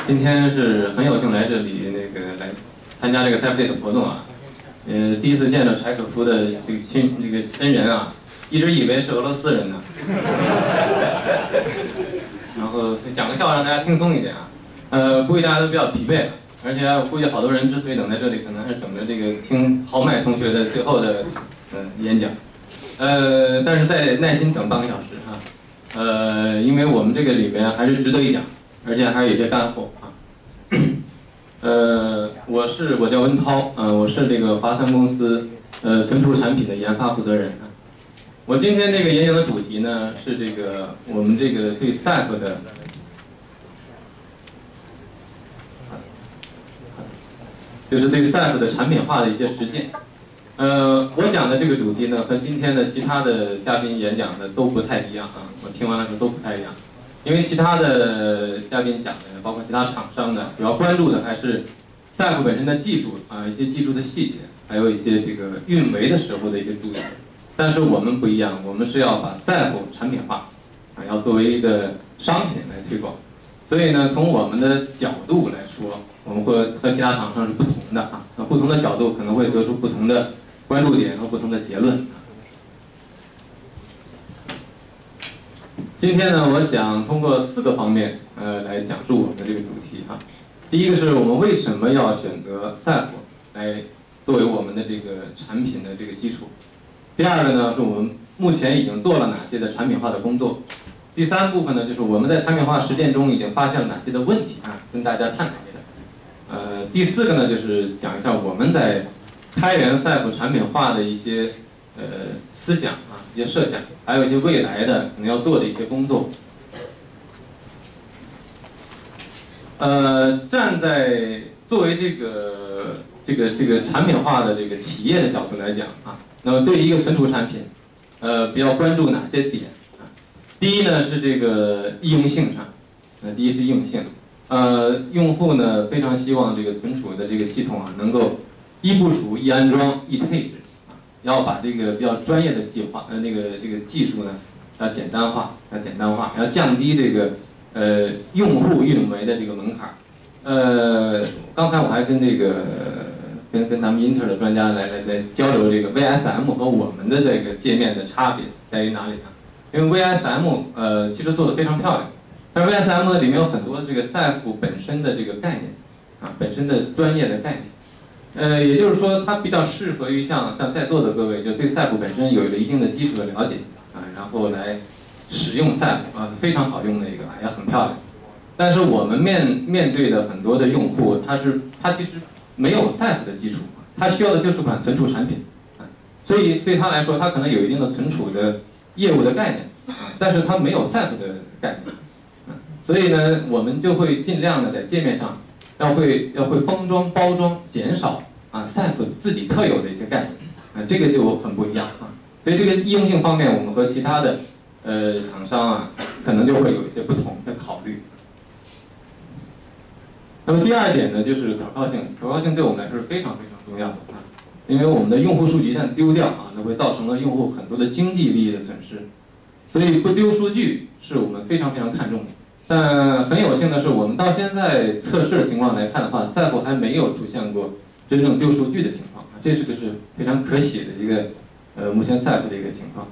今天是很有幸来这里来参加这个 CyberDay 的活动啊。第一次见到柴可夫的这个真人啊，一直以为是俄罗斯人呢。然后讲个笑话让大家轻松一点啊。估计大家都比较疲惫了，而且我估计好多人之所以等在这里，可能是等着这个听豪迈同学的最后的演讲。但是再耐心等半个小时哈。因为我们这个里边还是值得一讲，而且还有一些干货啊。我叫温涛，我是这个华三公司存储产品的研发负责人啊。我今天这个演讲的主题呢是这个我们这个对 SAP 的，就是对 SAP 的产品化的一些实践。我讲的这个主题呢和今天的其他的嘉宾演讲的都不太一样啊，我听完了之后都不太一样。因为其他的嘉宾讲的，包括其他厂商的，主要关注的还是 SAP 本身的技术啊，一些技术的细节，还有一些这个运维的时候的一些注意。但是我们不一样，我们是要把 SAP 产品化啊，要作为一个商品来推广。所以呢，从我们的角度来说，我们会和其他厂商是不同的啊。那不同的角度可能会得出不同的关注点和不同的结论。今天呢，我想通过4个方面来讲述我们的这个主题哈。第一个是我们为什么要选择 SAP 来作为我们的这个产品的这个基础。第二个呢，是我们目前已经做了哪些的产品化的工作。第3部分呢，就是我们在产品化实践中已经发现了哪些的问题啊，跟大家探讨一下。第4个呢，就是讲一下我们在开源 SAP 产品化的一些思想啊，一些设想，还有一些未来的可能要做的一些工作。站在作为这个产品化的这个企业的角度来讲啊，那么对于一个存储产品，比较关注哪些点啊？第一呢是这个易用性上，第一是易用性，用户呢非常希望这个存储的这个系统啊能够易部署、易安装、易配置。要把这个比较专业的计划，这个技术呢，要简单化，要降低这个用户运维的这个门槛。刚才我还跟跟咱们英特尔的专家来交流这个 VSM 和我们的这个界面的差别在于哪里呢？因为 VSM 其实做得非常漂亮，但是 VSM 里面有很多这个 SAP 本身的这个概念啊，本身的专业的概念。也就是说，它比较适合于像在座的各位，就对 SAP 本身有了一定的基础的了解啊，然后来使用 SAP 啊，非常好用的一个，也很漂亮。但是我们面对的很多的用户，他其实没有 SAP 的基础，他需要的就是款存储产品啊，所以对他来说，他可能有一定的存储的业务的概念啊，但是他没有 SAP 的概念啊，所以呢，我们就会尽量的在界面上。要会封装、包装，减少啊 SAP 自己特有的一些概念啊，这个就很不一样啊。所以这个易用性方面，我们和其他的厂商啊，可能就会有一些不同的考虑。那么第2点呢，就是可靠性。可靠性对我们来说是非常非常重要的啊，因为我们的用户数据一旦丢掉啊，那会造成了用户很多的经济利益的损失，所以不丢数据是我们非常非常看重的。但很有幸的是，我们到现在测试的情况来看的话 ，SAP 还没有出现过真正丢数据的情况啊，这是非常可喜的一个目前 SAP 的一个情况。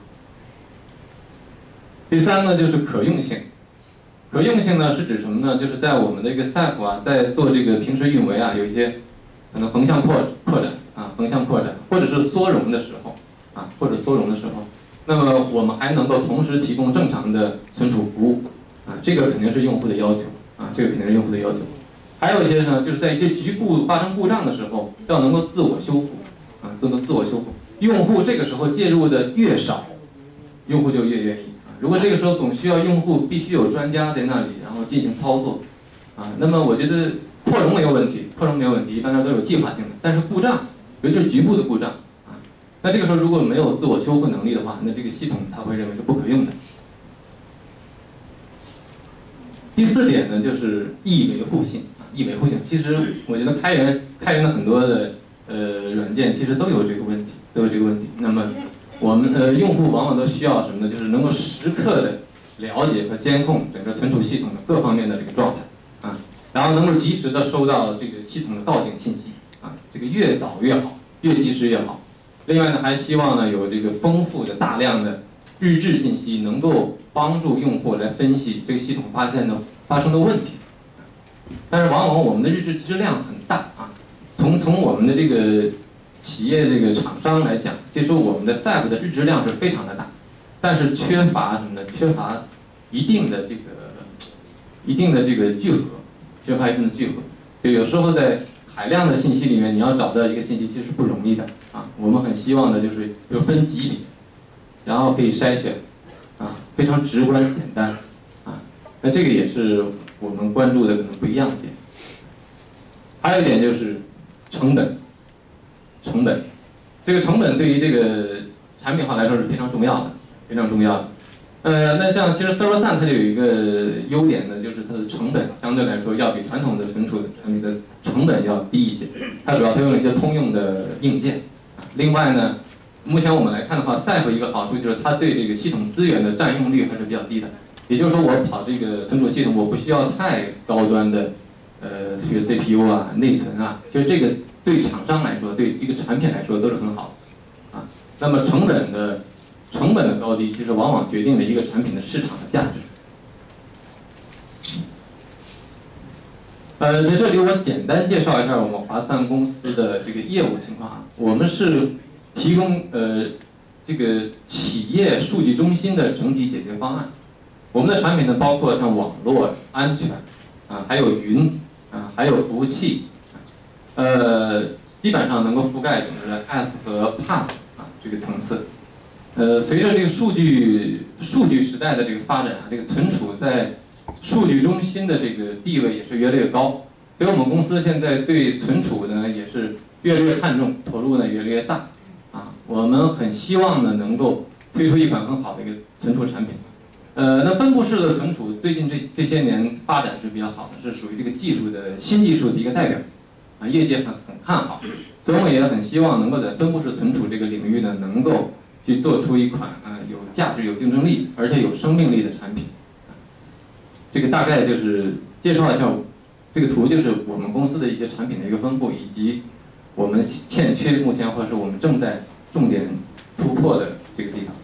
第3呢就是可用性，可用性呢是指什么呢？就是在我们的一个 SAP 啊，在做这个平时运维啊，有一些可能横向扩展啊，横向扩展，或者是缩容的时候啊，那么我们还能够同时提供正常的存储服务。啊，这个肯定是用户的要求啊，还有一些呢，就是在一些局部发生故障的时候，要能够自我修复啊，自我修复。用户这个时候介入的越少，用户就越愿意啊。如果这个时候总需要用户必须有专家在那里，然后进行操作啊，那么我觉得扩容没有问题，一般都有计划性的。但是故障，尤其是局部的故障啊，那这个时候如果没有自我修复能力的话，那这个系统它会认为是不可用的。第4点呢，就是易维护性啊，易维护性。其实我觉得开源的很多的软件其实都有这个问题，那么我们用户往往都需要什么呢？就是能够时刻的了解和监控整个存储系统的各方面的这个状态啊。 然后能够及时的收到这个系统的告警信息啊，这个越早越好，越及时越好。另外呢，还希望呢有这个丰富的大量的日志信息，能够帮助用户来分析这个系统发生的问题。但是往往我们的日志其实量很大啊，从我们的这个企业这个厂商来讲，其实我们的 SAP 的日志量是非常的大，但是缺乏什么呢？缺乏一定的这个聚合，缺乏一定的聚合。就有时候在海量的信息里面，你要找到一个信息其实是不容易的啊。我们很希望的就是比如分级别，然后可以筛选啊，非常直观简单啊。那这个也是我们关注的可能不一样的点。还有一点就是成本，这个成本对于这个产品化来说是非常重要的，非常重要的。那像其实 Server3 它就有一个优点呢，就是它的成本相对来说要比传统的存储产品的成本要低一些。它主要它用了一些通用的硬件。另外呢，目前我们来看的话 ，SAP 一个好处就是它对这个系统资源的占用率还是比较低的。也就是说，我跑这个存储系统，我不需要太高端的这个 CPU 啊、内存啊。其实这个对厂商来说，对一个产品来说都是很好的啊。那么成本的高低，其实往往决定了一个产品的市场的价值。在这里我简单介绍一下我们华散公司的这个业务情况啊。我们是提供这个企业数据中心的整体解决方案。我们的产品呢，包括像网络安全啊，还有云啊，还有服务器，基本上能够覆盖整个 S 和 PaaS 啊这个层次。随着这个数据时代的这个发展啊，这个存储在数据中心的这个地位也是越来越高，所以我们公司现在对存储呢也是越来越看重，投入呢越来越大啊。我们很希望呢能够推出一款很好的一个存储产品。那分布式的存储最近这些年发展是比较好的，是属于这个新技术的一个代表啊，业界很看好，所以我们也很希望能够在分布式存储这个领域呢能够去做出一款有价值、有竞争力，而且有生命力的产品。这个大概就是介绍一下，这个图就是我们公司的一些产品的一个分布，以及我们欠缺目前或者是我们正在重点突破的这个地方。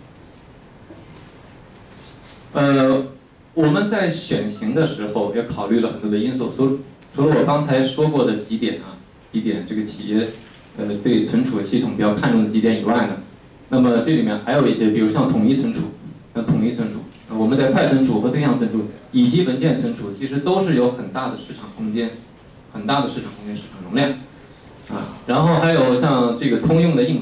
我们在选型的时候也考虑了很多的因素，除了我刚才说过的几点这个企业对存储系统比较看重的几点以外呢，那么这里面还有一些，比如像统一存储，我们在快存储和对象存储以及文件存储，其实都是有很大的市场空间，市场容量啊。然后还有像这个通用的硬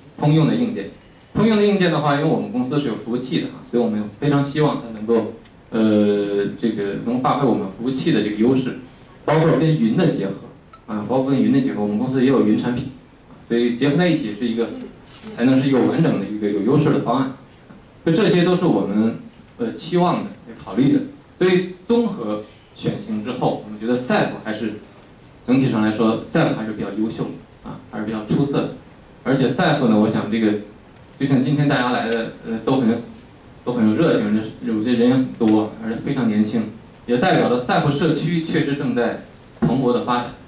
件的话，因为我们公司是有服务器的啊，所以我们非常希望它能够这个能发挥我们服务器的这个优势，包括跟云的结合啊，我们公司也有云产品，所以结合在一起才能是一个完整的一个有优势的方案。这些都是我们期望的、也考虑的。所以综合选型之后，我们觉得 SAP 还是整体上来说 SAP 还是比较优秀的啊，还是比较出色的。而且 SAP 呢，我想这个就像今天大家来的都很有热情，有些人也很多，而且非常年轻，也代表了 SAP 社区确实正在蓬勃的发展，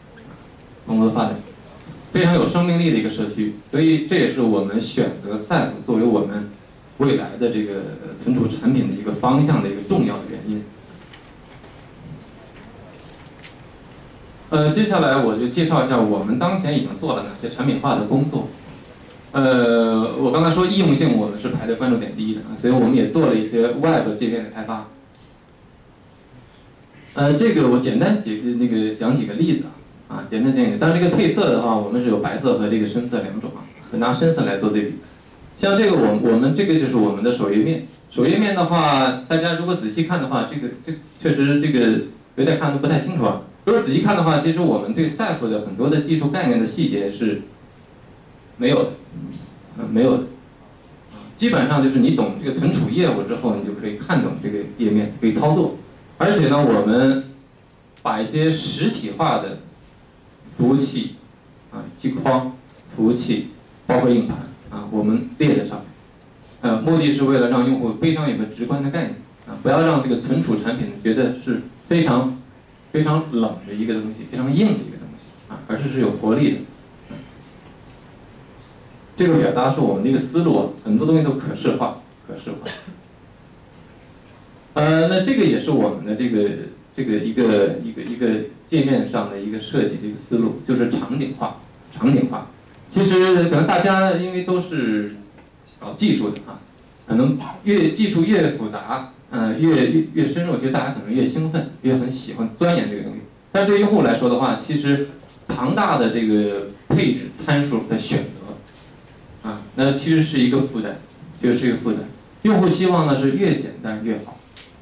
非常有生命力的一个社区。所以这也是我们选择 SAP 作为我们未来的这个存储产品的一个方向的一个重要的原因。接下来我就介绍一下我们当前已经做了哪些产品化的工作。我刚才说易用性我们是排在关注点第一的，所以我们也做了一些 Web 界面的开发。这个我简单讲几个例子啊，简单讲一个。但是这个配色的话，我们是有白色和这个深色两种啊，拿深色来做对比。像这个我们这个就是我们的首页面。首页面的话，大家如果仔细看的话，这确实这个有点看得不太清楚啊。如果仔细看的话，其实我们对 SAP 的很多的技术概念的细节是没有的，基本上就是你懂这个存储业务之后，你就可以看懂这个页面，可以操作。而且呢，我们把一些实体化的服务器机框、服务器，包括硬盘我们列在上面。目的是为了让用户非常有个直观的概念不要让这个存储产品觉得是非常非常冷的一个东西，非常硬的一个东西啊，而是有活力的。这个表达是我们的一个思路啊，很多东西都可视化。那这个也是我们的这个一个界面上的一个设计的一个思路，就是场景化。其实可能大家因为都是搞技术的啊，可能技术越复杂，越深入，其实大家可能越兴奋，越很喜欢钻研这个东西。但是对用户来说的话，其实庞大的这个配置参数的选择，啊，那其实是一个负担，用户希望呢是越简单越好，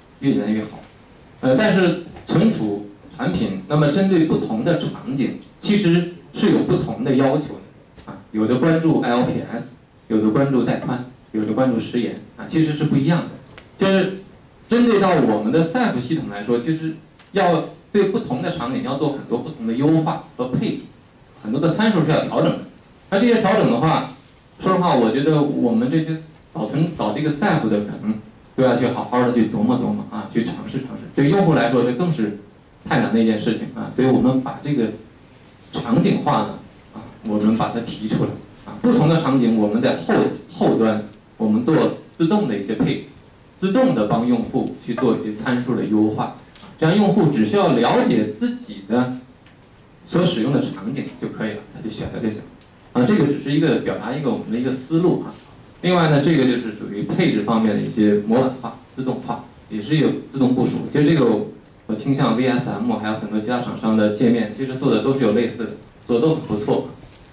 但是存储产品，那么针对不同的场景，其实是有不同的要求的啊，有的关注 LPS， 有的关注带宽，有的关注时延啊，其实是不一样的。就是针对到我们的 SAP 系统来说，其实要对不同的场景要做很多不同的优化和配置，很多的参数是要调整的。那这些调整的话，说实话，我觉得我们这些搞这个 SAP 的可能都要去好好的去琢磨啊，去尝试。对用户来说，这更是太难的一件事情啊。所以我们把这个场景化呢，啊，我们把它提出来啊。不同的场景，我们在后端我们做自动的一些配置，自动的帮用户去做一些参数的优化，这样用户只需要了解自己的所使用的场景就可以了，他就选了就行。啊，这个只是表达我们的一个思路啊。另外呢，这个就是属于配置方面的一些模板化、自动化，也是有自动部署。其实这个我听像 VSM 还有很多其他厂商的界面，其实做的都是有类似的，做的都很不错。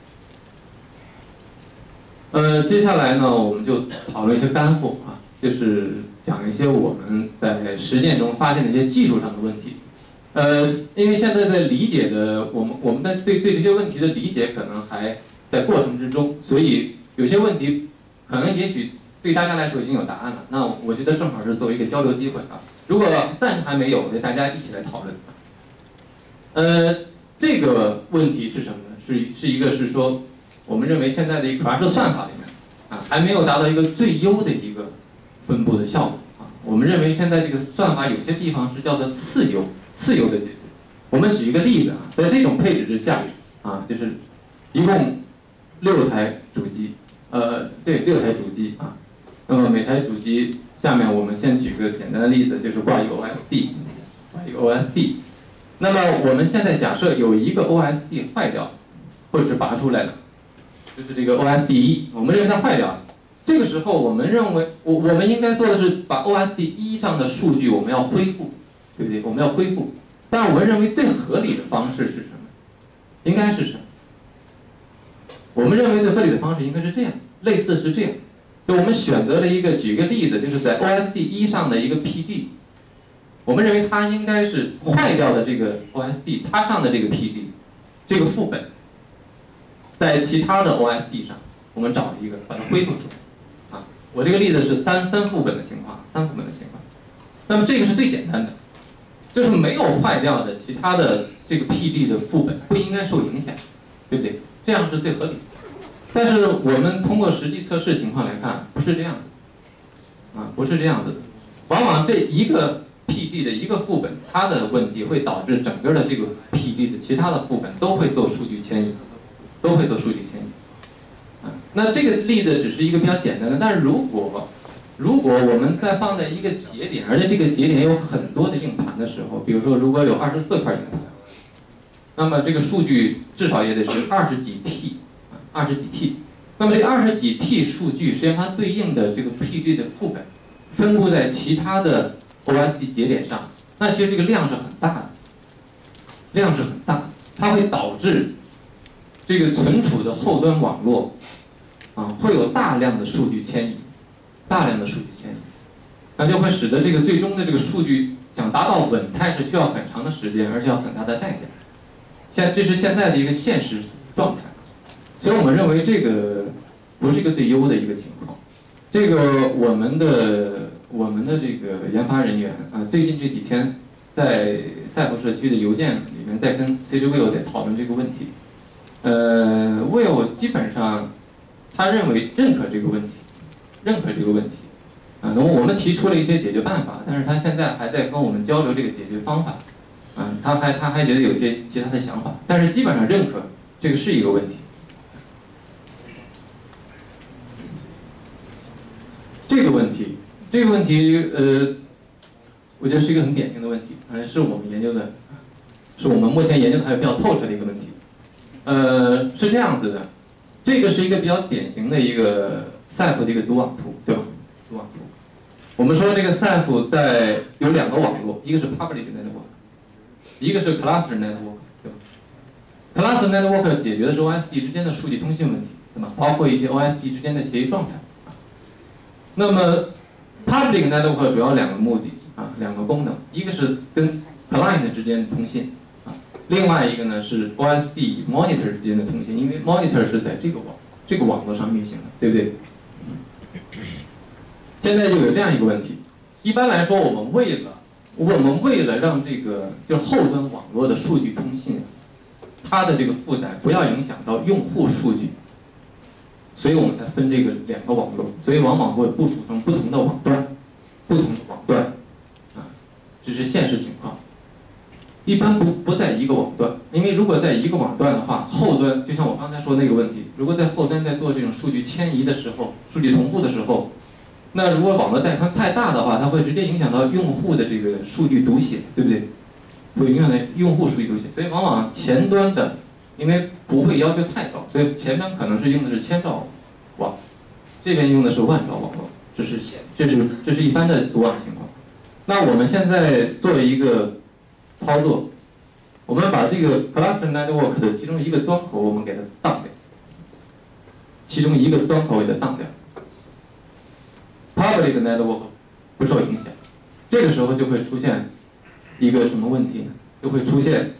接下来呢，我们就讨论一些干货啊，就是讲一些我们在实践中发现的一些技术上的问题。因为现在在理解的我们的对这些问题的理解可能还在过程之中，所以有些问题可能也许对大家来说已经有答案了。那我觉得正好是作为一个交流机会啊。如果暂时还没有，大家一起来讨论。这个问题是什么呢？是一个是说，我们认为现在的一个主要是算法里面啊，还没有达到一个最优的一个分布的效果啊。我们认为现在这个算法有些地方是叫做次优的解决。我们举一个例子啊，在这种配置之下啊，就是一共6台主机，6台主机啊。那么每台主机下面我们先举个简单的例子，就是挂一个 OSD。那么我们现在假设有一个 OSD 坏掉，或者是拔出来了，就是这个 OSD 1，我们认为它坏掉了。这个时候我们认为我们应该做的是把 OSD 1上的数据我们要恢复，对不对？我们要恢复。但我们认为最合理的方式是什么？应该是什么？我们认为最合理的方式应该是这样，类似是这样。就我们选择了举个例子，就是在 OSD 1上的一个 PG， 我们认为它应该是坏掉的这个 OSD， 它上的这个 PG， 这个副本，在其他的 OSD 上，我们找了一个把它恢复出来。啊，我这个例子是三副本的情况。那么这个是最简单的。就是没有坏掉的其他的这个 PG 的副本不应该受影响，对不对？这样是最合理的。但是我们通过实际测试情况来看，不是这样的，啊，不是这样子的。往往这一个 PG 的一个副本，它的问题会导致整个的这个 PG 的其他的副本都会做数据迁移，啊，那这个例子只是一个比较简单的，但是如果我们再放在一个节点，而且这个节点有很多的硬盘的时候，比如说如果有24块硬盘，那么这个数据至少也得是20几 T。那么这20几 T 数据，实际上它对应的这个 PG 的副本分布在其他的 OSD 节点上，那其实这个量是很大的，它会导致这个存储的后端网络啊会有大量的数据迁移。那就会使得这个最终的这个数据想达到稳态是需要很长的时间，而且要很大的代价。这是现在的一个现实状态，所以我们认为这个不是一个最优的一个情况。这个我们的这个研发人员啊，最近这几天在赛博社区的邮件里面在跟 CJ Will 在讨论这个问题。Will 基本上他认可这个问题。啊，那么我们提出了一些解决办法，但是他现在还在跟我们交流这个解决方法。 他还觉得有些其他的想法，但是基本上认可这个是一个问题。这个问题，我觉得是一个很典型的问题，是我们研究的，是我们目前研究的还比较透彻的一个问题。是这样子的，这个是一个比较典型的一个 Ceph 的一个组网图，对吧？组网图。我们说这个 Ceph 有2个网络，一个是 Public Network， 一个是 Cluster Network， 对吧 ？Cluster Network 解决的是 OSD 之间的数据通信问题，对吧？包括一些 OSD 之间的协议状态。那么 Public Network 主要2个目的2个功能，一个是跟 Client 之间的通信另外一个呢是 OSD 与 Monitor 之间的通信，因为 Monitor 是在这个网络上运行的，对不对？现在就有这样一个问题，一般来说，我们为了让这个就是后端网络的数据通信，它的这个负载不要影响到用户数据，所以我们才分这个2个网络，所以往往会部署成不同的网段，这是现实情况。一般不在一个网段，因为如果在一个网段的话，后端就像我刚才说那个问题，如果在后端在做这种数据迁移的时候，数据同步的时候，那如果网络带宽太大的话，它会直接影响到用户的这个数据读写，对不对？会影响到用户数据读写，所以往往前端的，因为不会要求太高，所以前端可能是用的是1000兆网，这边用的是10000兆网络，这是一般的组网情况。那我们现在做一个操作，我们把这个 Cluster Network 的其中一个端口我们给它当掉，Public Network 不受影响，这个时候就会出现一个什么问题呢？就会出现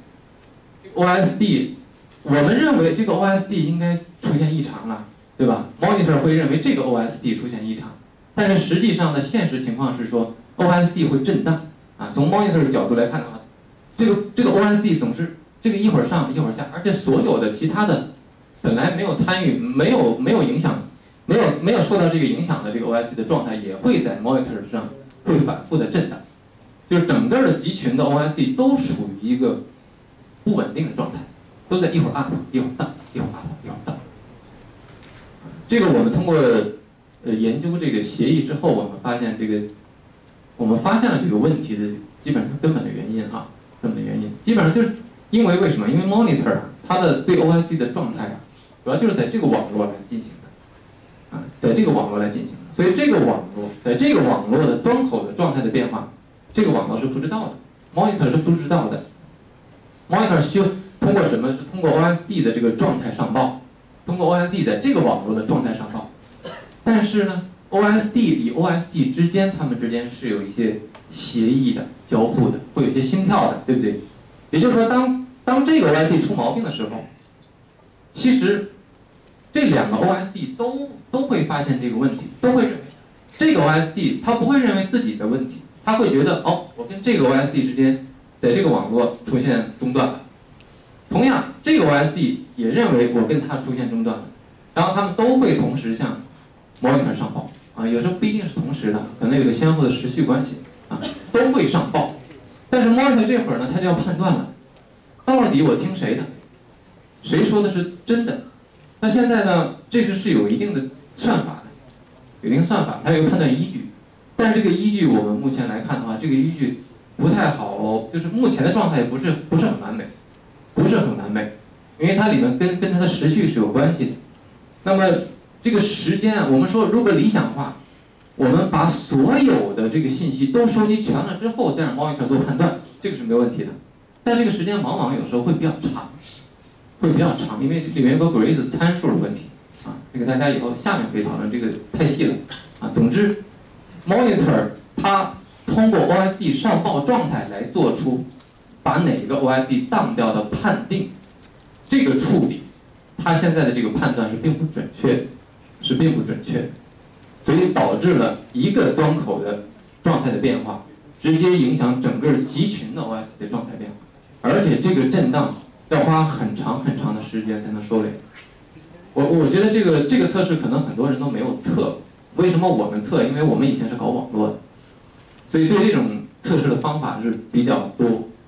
OSD， 我们认为这个 OSD 应该出现异常了，对吧 ？Monitor 会认为这个 OSD 出现异常，但是实际上的现实情况是说 OSD 会震荡从 Monitor 的角度来看的话，这个 OSD 总是这个一会儿上一会儿下，而且所有的其他的本来没有参与、没有影响、没有受到这个影响的这个 OSD 的状态，也会在 Monitor 上会反复的震荡，就是整个的集群的 OSD 都属于一个不稳定的状态，都在一会儿 up 一会儿 down， 一会儿 up 一会儿 down。这个我们通过研究这个协议之后，我们发现了这个问题的基本上根本的原因基本上就是因为什么？因为 Monitor 它的对 OSD 的状态主要就是在这个网络来进行的在这个网络来进行的，所以这个网络在这个网络的端口的状态的变化，这个网络是不知道的 ，Monitor 是不知道的。Monitor 需要通过什么？是通过 OSD 的这个状态上报，通过 OSD 在这个网络的状态上报。但是呢 ，OSD 与 OSD 之间，它们之间是有一些协议的交互的，会有一些心跳的，对不对？也就是说，当这个 OSD 出毛病的时候，其实这2个 OSD 都会发现这个问题，都会认为这个 OSD 它不会认为自己的问题，它会觉得我跟这个 OSD 之间在这个网络出现中断了。同样，这个 OSD 也认为我跟它出现中断了，然后他们都会同时向 Monitor 上报有时候不一定是同时的，可能有个先后的时序关系都会上报。但是 Monitor 这会儿呢，他就要判断了，到底我听谁的，谁说的是真的？那现在呢，这个是有一定的算法的，有一定算法，它有一个判断依据。但是这个依据我们目前来看的话，这个依据不太好，就是目前的状态不是很完美，因为它里面跟它的时序是有关系的。那么这个时间我们说如果理想化，我们把所有的这个信息都收集全了之后，再让 Monitor 做判断，这个是没有问题的。但这个时间往往有时候会比较长，因为里面有个 Grace 参数的问题这个大家以后下面可以讨论，这个太细了总之 Monitor 它通过 OSD 上报状态来做出把哪个 OSD 当掉的判定，这个处理它现在的这个判断是并不准确的，所以导致了一个端口的状态的变化，直接影响整个集群的 OSD 的状态变化，而且这个震荡要花很长的时间才能收敛。我觉得这个测试可能很多人都没有测，为什么我们测？因为我们以前是搞网络的，所以对这种测试的方法是比较多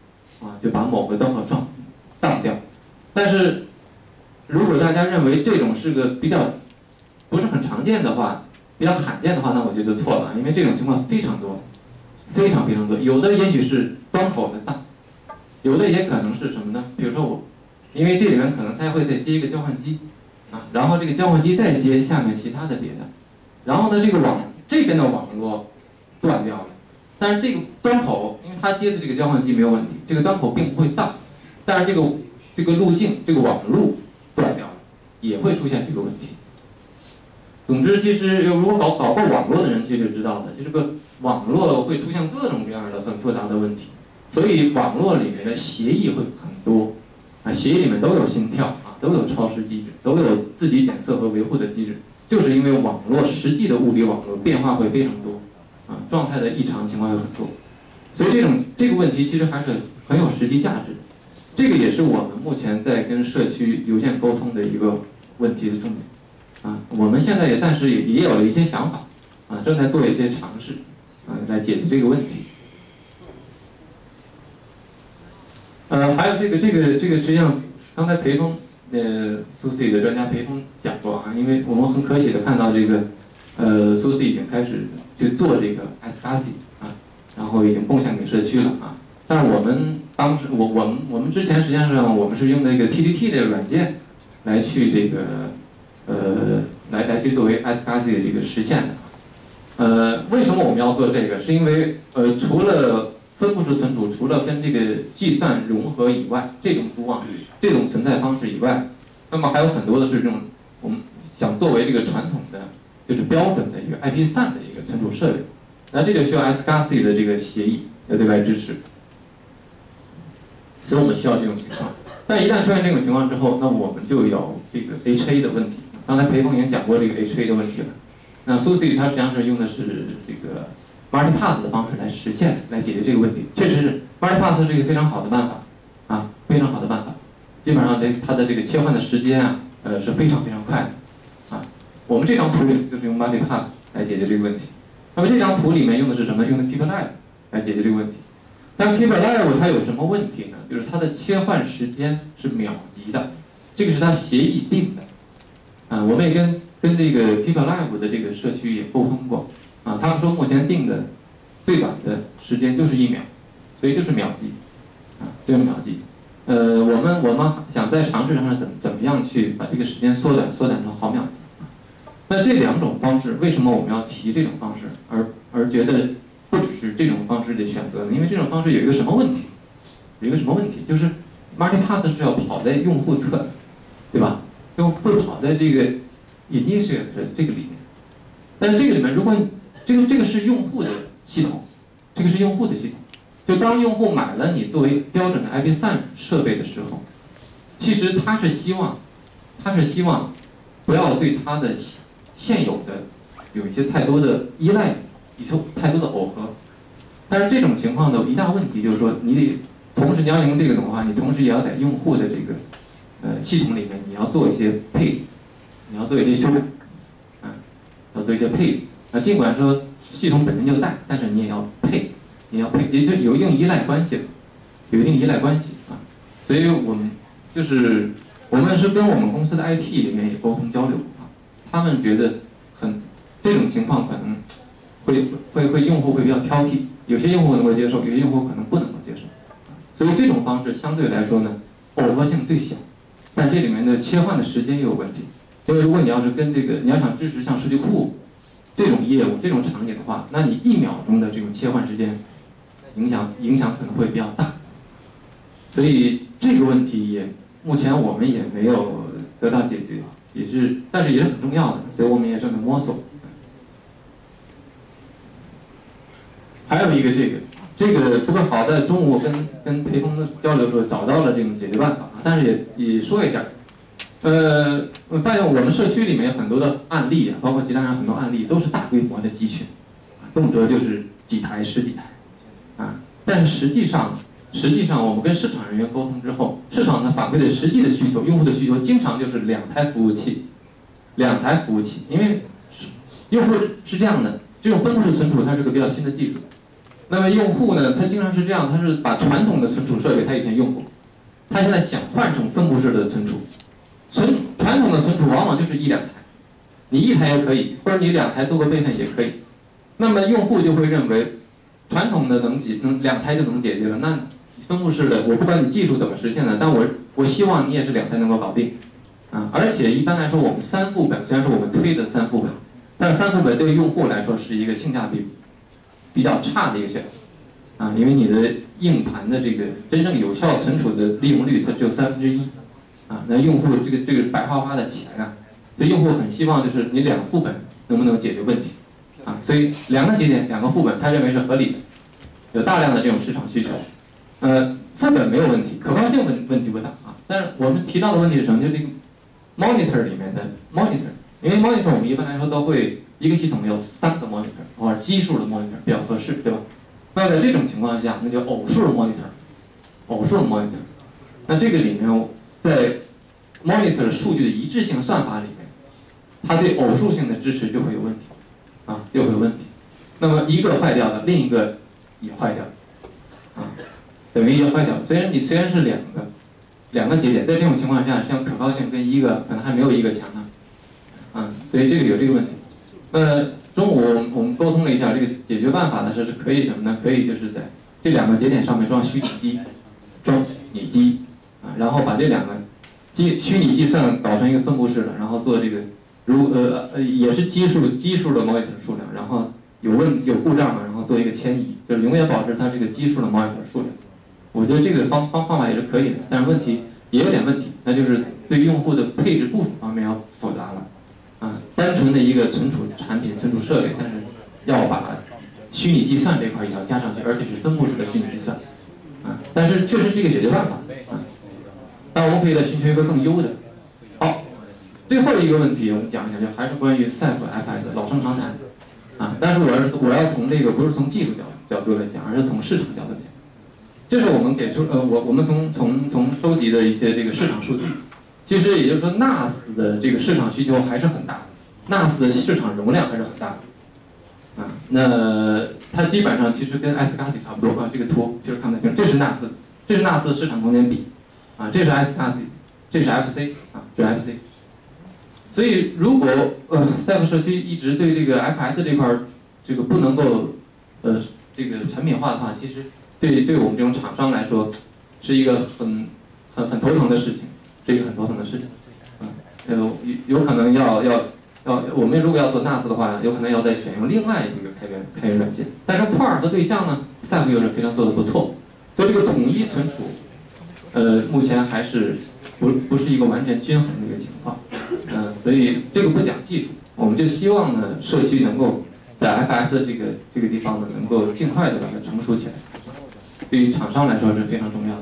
就把某个端口当掉。但是如果大家认为这种是个比较不是很常见的话，比较罕见的话，那我觉得错了，因为这种情况非常多，非常多。有的也许是端口的大，有的也可能是什么呢？比如说因为这里面可能它会再接一个交换机，然后这个交换机再接下面其他的别的，然后呢这边的网络断掉了，但是这个端口，因为它接的这个交换机没有问题，这个端口并不会大，但是这个路径这个网路断掉了，也会出现这个问题。总之，其实如果搞过网络的人，其实就知道的，就这个网络会出现各种各样的很复杂的问题，所以网络里面的协议会很多，协议里面都有心跳都有超时机制，都有自己检测和维护的机制，就是因为网络实际的物理网络变化会非常多，状态的异常情况有很多，所以这个问题其实还是很有实际价值的，这个也是我们目前在跟社区邮件沟通的一个问题的重点。我们现在也暂时也有了一些想法，正在做一些尝试，来解决这个问题。还有这个实际上刚才裴峰SUSE 的专家裴峰讲过因为我们很可喜的看到这个SUSE 已经开始去做这个 SCSI 然后已经贡献给社区了但是我们当时我们之前实际上我们是用那个 TDT 的软件来去这个来去作为 SCSI 的这个实现的。为什么我们要做这个？是因为除了分布式存储，除了跟这个计算融合以外，这种组网这种存在方式以外，那么还有很多的是这种我们想作为这个传统的就是标准的一个 IP3 的一个存储设备，那这个需要 SCSI 的这个协议要对外支持，所以我们需要这种情况。但一旦出现这种情况之后，那我们就有这个 HA 的问题。刚才裴峰已经讲过这个 HA 的问题了。那 SUSE 它实际上是用的是这个 multipass 的方式来实现、来解决这个问题。确实是 multipass 是一个非常好的办法非常好的办法。基本上它的这个切换的时间是非常快的我们这张图里就是用 multipass 来解决这个问题。那么这张图里面用的是什么？用的 KeepAlive 来解决这个问题。但 KeepAlive 它有什么问题呢？就是它的切换时间是秒级的，这个是它协议定的。我们也跟这个 KeepAlive 的这个社区也沟通过他们说目前定的最短的时间就是1秒，所以就是秒级就是秒级。我们想在尝试上怎么样去把这个时间缩短成毫秒级。那这两种方式，为什么我们要提这种方式，而觉得不只是这种方式的选择呢？因为这种方式有一个什么问题？就是 multipass 是要跑在用户侧的，对吧？会跑在这个 initial 的这个里面，但是这个里面，如果这个是用户的系统，就当用户买了你作为标准的 IP3 设备的时候，其实他是希望不要对他的现有的有一些太多的依赖，太多的耦合。但是这种情况的一大问题就是说，你得同时你要用这个的话，你同时也要在用户的这个系统里面，你要做一些配置，你要做一些修改，要做一些配置。尽管说系统本身就大，但是你也要配，也就有一定依赖关系所以我们是跟我们公司的 IT 里面也沟通交流他们觉得这种情况可能会用户会比较挑剔，有些用户能够接受，有些用户可能不能够接受。所以这种方式相对来说呢，耦合性最小，但这里面的切换的时间又有问题。因为如果你要是跟你要想支持像数据库这种业务、这种场景的话，那你1秒钟的这种切换时间，影响可能会比较大。所以这个问题目前我们也没有得到解决，但是也是很重要的，所以我们也正在摸索。还有一个这个不过好在中午跟裴峰的交流的时候找到了这种解决办法但是也说一下，我发现我们社区里面有很多的案例包括其他人很多案例都是大规模的集群，动辄就是几台、10几台但是实际上我们跟市场人员沟通之后，市场的反馈的实际的需求，用户的需求经常就是2台服务器，因为用户是这样的，这种分布式存储它是个比较新的技术， 那么用户呢，他经常是这样，他是把传统的存储设备他以前用过，他现在想换成分布式的存储。传统的存储往往就是1、2台，你1台也可以，或者你2台做个备份也可以。那么用户就会认为，传统的能2台就能解决了，那分布式的我不管你技术怎么实现的，但我希望你也是2台能够搞定。而且一般来说，我们3副本虽然是我们推的3副本，但是3副本对于用户来说是一个性价比比较差的一个选择，因为你的硬盘的这个真正有效存储的利用率它只有1/3，那用户这个白花花的钱所以用户很希望就是你2副本能不能解决问题，所以2个节点2个副本他认为是合理的，有大量的这种市场需求，副本没有问题，可靠性问题不大但是我们提到的问题是什么？就是这个 monitor 里面的 monitor， 因为 monitor 我们一般来说都会一个系统有3个 monitor 或者奇数的 monitor 比较合适，对吧？那在这种情况下，那就偶数的 monitor， 那这个里面在 monitor 数据的一致性算法里面，它对偶数性的支持就会有问题，就会有问题。那么一个坏掉了，另一个也坏掉了，等于也坏掉了。虽然是两个节点，在这种情况下，像可靠性跟1个可能还没有1个强呢，所以这个有这个问题。中午我们沟通了一下，这个解决办法呢是可以什么呢？可以就是在这2个节点上面装虚拟机，然后把这2个虚拟计算搞成一个分布式的，然后做这个也是奇数的 monitor 数量，然后有故障了，然后做一个迁移，就是永远保持它这个奇数的 monitor 数量。我觉得这个方法也是可以的，但是问题也有点问题，那就是对用户的配置部署方面要复杂了。单纯的一个存储产品、存储设备，但是要把虚拟计算这块也要加上去，而且是分布式的虚拟计算，但是确实是一个解决办法，但我们可以再寻求一个更优的。好，最后一个问题我们讲一下，就还是关于 CEF、FS 老生常谈，但是我要从这个不是从技术角度来讲，而是从市场角度讲。这是我们给出我们从收集的一些这个市场数据。其实也就是说 ，NAS 的这个市场需求还是很大的 ，NAS 的市场容量还是很大的，那它基本上其实跟 SCSI 差不多这个图就是看得清，这是 NAS 的市场空间比，这是 SCSI， 这是 FC， 这是 FC。所以如果CEF 社区一直对这个 FS 这块这个不能够这个产品化的话，其实对我们这种厂商来说是一个很头疼的事情。这个很头疼的事情，有可能要我们如果要做 NAS 的话，有可能要再选用另外一个开源软件。但是块和对象呢 ，CEF 又是非常做得不错，所以这个统一存储，目前还是不是一个完全均衡的一个情况，所以这个不讲技术，我们就希望呢社区能够在 FS 这个地方呢能够尽快的把它成熟起来，对于厂商来说是非常重要的。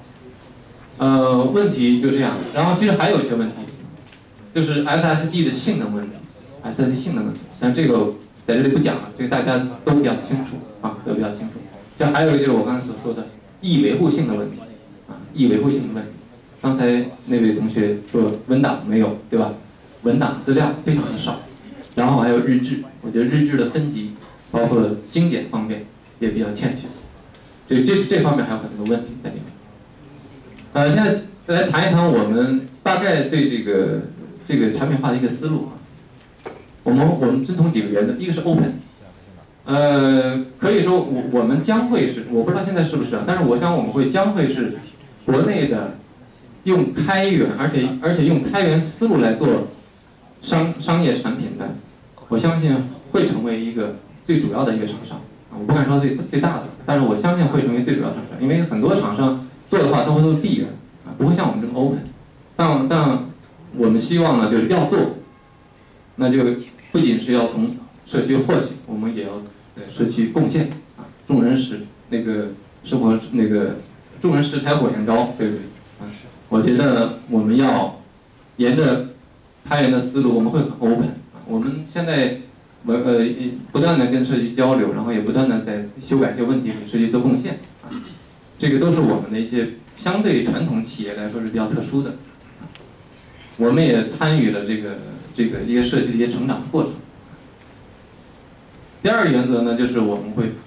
问题就这样，然后其实还有一些问题，就是 SSD 的性能问题 ，SSD 性能问题，但这个在这里不讲了，这个大家都比较清楚都比较清楚。这还有一个就是我刚才所说的易维护性的问题，易维护性的问题。刚才那位同学说文档没有，对吧？文档资料非常的少，然后还有日志，我觉得日志的分级，包括精简方面也比较欠缺，这方面还有很多问题在里面。现在来谈一谈我们大概对这个产品化的一个思路我们遵从几个原则，一个是 open， 可以说我们将会是，我不知道现在是不是但是我想我们将会是国内的用开源，而且用开源思路来做商业产品的，我相信会成为一个最主要的一个厂商我不敢说最大的，但是我相信会成为最主要的厂商，因为很多厂商做的话都是闭源不会像我们这么 open， 但我们希望呢就是要做，那就不仅是要从社区获取，我们也要在社区贡献众人拾那个生活那个众人拾柴火焰高，对不对我觉得我们要沿着开源的思路，我们会很 open我们现在不断的跟社区交流，然后也不断的在修改一些问题，给社区做贡献这个都是我们的一些相对传统企业来说是比较特殊的，我们也参与了这个一些社区的一些成长的过程。第二个原则呢，就是我们会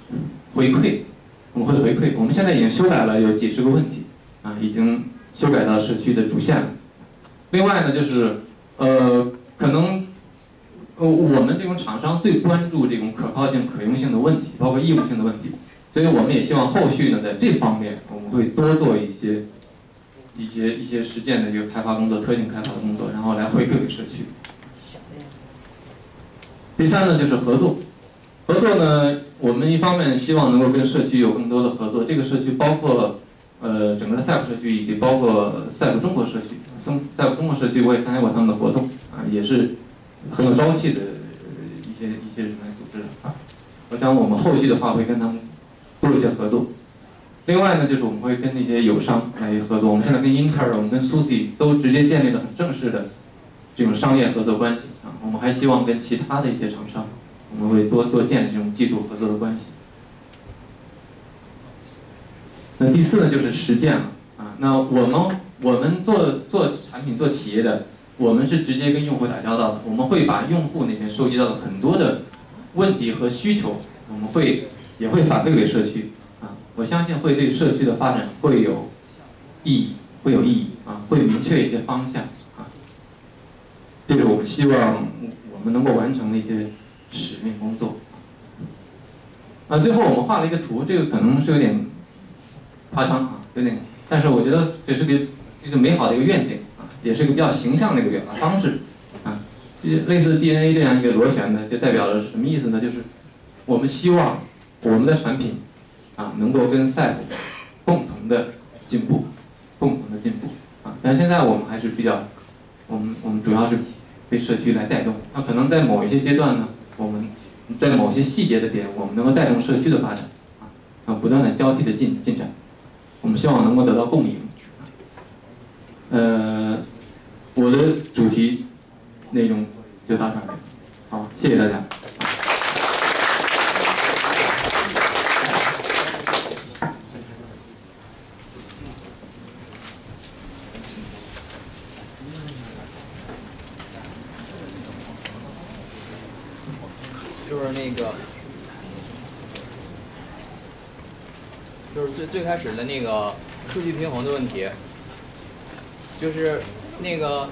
回馈，我们会回馈。我们现在已经修改了有几十个问题啊，已经修改到社区的主线了。另外呢，就是可能我们这种厂商最关注这种可靠性、可用性的问题，包括义务性的问题，所以我们也希望后续呢，在这方面我们会多做一些实践的这个开发工作、特性开发的工作，然后来回馈给社区。第三呢，就是合作。合作呢，我们一方面希望能够跟社区有更多的合作，这个社区包括整个的赛普社区以及包括赛普中国社区。赛普中国社区我也参加过他们的活动啊，也是很有朝气的一些人来组织的啊。我想我们后续的话会跟他们多一些合作。另外呢，就是我们会跟那些友商来合作。我们现在跟英特尔、我们跟 SUSE 都直接建立了很正式的这种商业合作关系啊。我们还希望跟其他的一些厂商，我们会多建立这种技术合作的关系。那第四呢，就是实践了啊。那我们做产品、做企业的，我们是直接跟用户打交道的。我们会把用户那边收集到的很多的问题和需求，我们也会反馈给社区啊。我相信会对社区的发展会有意义啊，会明确一些方向啊。这是我们希望我们能够完成的一些使命工作。最后我们画了一个图，这个可能是有点夸张啊，有点，但是我觉得这是一个美好的一个愿景啊，也是一个比较形象的一个表达方式啊。类似 DNA 这样一个螺旋的，就代表了什么意思呢？就是我们希望我们的产品啊能够跟赛普共同的进步啊。但现在我们还是比较，我们主要是被社区来带动。那可能在某一些阶段呢，我们在某些细节的点，我们能够带动社区的发展啊，不断的交替的进展。我们希望能够得到共赢。我的主题内容就到这儿。好，谢谢大家。 就是那个，就是最开始的那个数据平衡的问题，就是那个，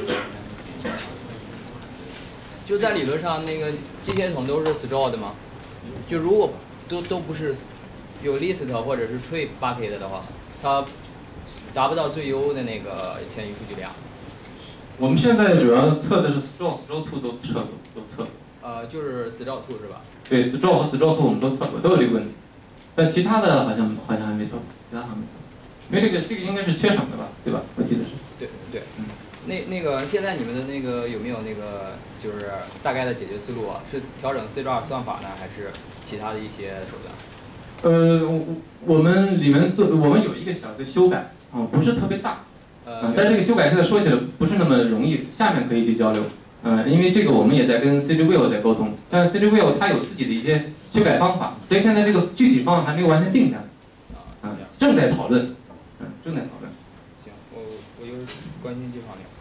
就在理论上那个这些桶都是 straw 的吗？就如果都不是有 list 或者是 tree bucket 的话，它达不到最优的那个迁移数据量。 我们现在主要测的是 straw 2都测。 就是 straw 2是吧？ 对 straw 和 straw 2我们都测过，都有这个问题，但其他的好像还没测，其他还没测，因为这个应该是缺省的吧，对吧？我记得是。 对，那个现在你们的那个有没有那个就是大概的解决思路啊？是调整 straw 算法呢，还是其他的一些手段？ 我们里面我们有一个小的修改，不是特别大，但这个修改现在说起来不是那么容易，下面可以去交流。因为这个我们也在跟 CGWheel 在沟通，但 CGWheel 它有自己的一些修改方法，所以现在这个具体方案还没有完全定下来，正在讨论，正在讨论。 行，我就是关心这方面。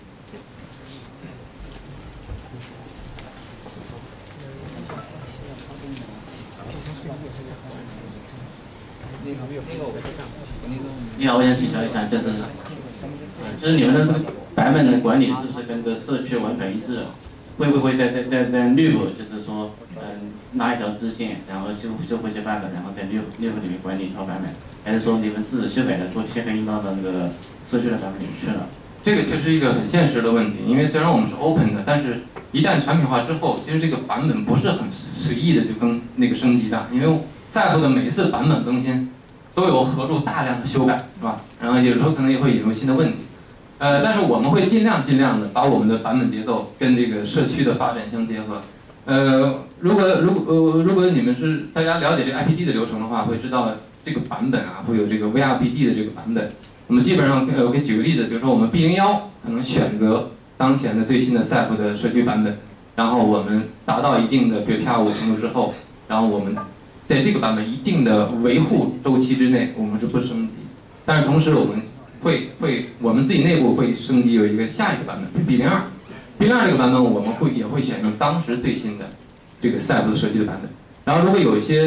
你好，我想请教一下，就是你们的这个版本的管理是不是跟这个社区完全一致？会不会在 Live 就是说，拉一条支线，然后修复一些 bug， 然后在 Live 里面管理一套版本，还是说你们自己修改的都切割到那个社区的版本里面去了？ 这个确实一个很现实的问题，因为虽然我们是 open 的，但是一旦产品化之后，其实这个版本不是很随意的就跟那个升级的，因为赛普的每一次版本更新都有合入大量的修改，是吧？然后有时候可能也会引入新的问题。但是我们会尽量的把我们的版本节奏跟这个社区的发展相结合。如果你们是大家了解这个 IPD 的流程的话，会知道这个版本啊会有这个 VRPD 的这个版本。我们基本上我给举个例子，比如说我们 B01可能选择当前的最新的赛普的社区版本，然后我们达到一定的比如 TR5程度之后，然后我们在这个版本一定的维护周期之内，我们是不升级。但是同时我们我们自己内部会升级有一个下一个版本 B02 这个版本我们也会选用当时最新的这个赛普的社区的版本。然后如果有一些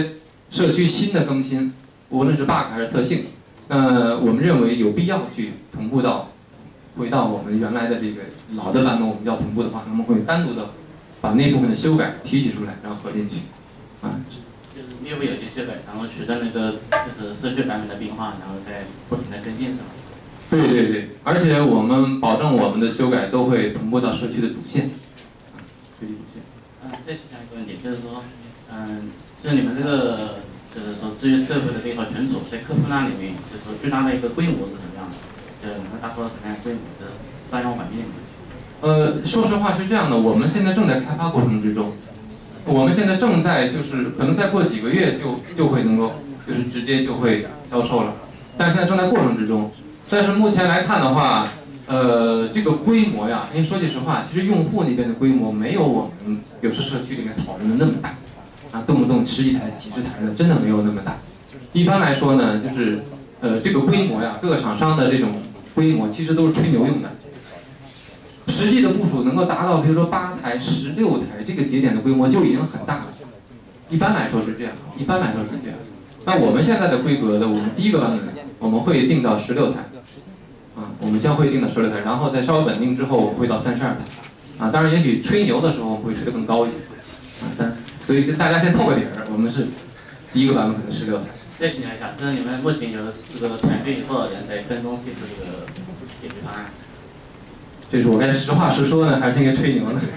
社区新的更新，无论是 bug 还是特性，那我们认为有必要去同步到回到我们原来的这个老的版本，我们要同步的话，那么会单独的把那部分的修改提取出来，然后合进去，啊。 就是内部有些修改，然后随着那个就是社区版本的变化，然后再不停的跟进，是吧？ 对对对，而且我们保证我们的修改都会同步到社区的主线，社区主线。 再请教一个问题，就是说，就是你们这个就是说至于社会的这套群组，在客户那里面，就是说最大的一个规模是什么样的？就是能达到什么样的规模？就是商用环境。 说实话是这样的，我们现在正在开发过程之中，我们现在正在就是可能再过几个月就会能够就是直接就会销售了，但是现在正在过程之中。但是目前来看的话，这个规模呀，因为说句实话，其实用户那边的规模没有我们有时社区里面讨论的那么大，啊，动不动10几台、几十台的，真的没有那么大。一般来说呢，就是这个规模呀，各个厂商的这种规模其实都是吹牛用的。实际的部署能够达到，比如说8台、16台这个节点的规模就已经很大了。一般来说是这样，一般来说是这样。那我们现在的规格的，我们第一个版本我们会定到16台，啊，我们将会定到16台，然后在稍微稳定之后，我们会到32台，啊，当然也许吹牛的时候我们会吹得更高一些，啊，所以跟大家先透个底儿，我们是第一个版本可能16台。 再请教一下，就是你们目前有这个团队多少人在跟踪 C 这个解决方案？ 这是我该实话实说呢，还是应该吹牛呢？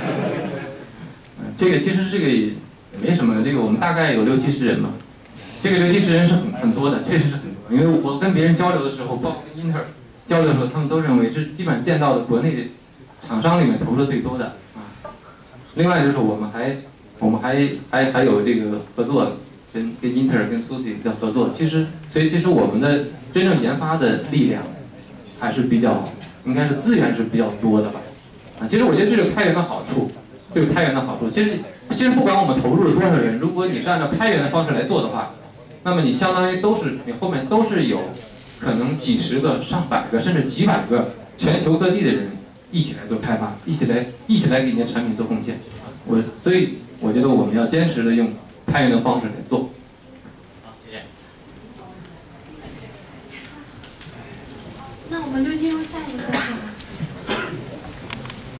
这个其实这个也没什么，这个我们大概有60、70人嘛。这个60、70人是很多的，确实是很多。因为我跟别人交流的时候，包括跟英特尔交流的时候，他们都认为这基本上见到的国内厂商里面投入最多的啊。另外就是我们还有这个合作，跟英特尔跟 SUSE 的合作。所以其实我们的真正研发的力量还是比较。应该是资源是比较多的吧，啊，其实我觉得这是开源的好处，这是开源的好处。其实不管我们投入了多少人，如果你是按照开源的方式来做的话，那么你相当于你后面都是有可能几十个、上百个甚至几百个全球各地的人一起来做开发，一起来给你的产品做贡献。所以我觉得我们要坚持的用开源的方式来做。 好，谢谢。 那我们就进入下一个分享。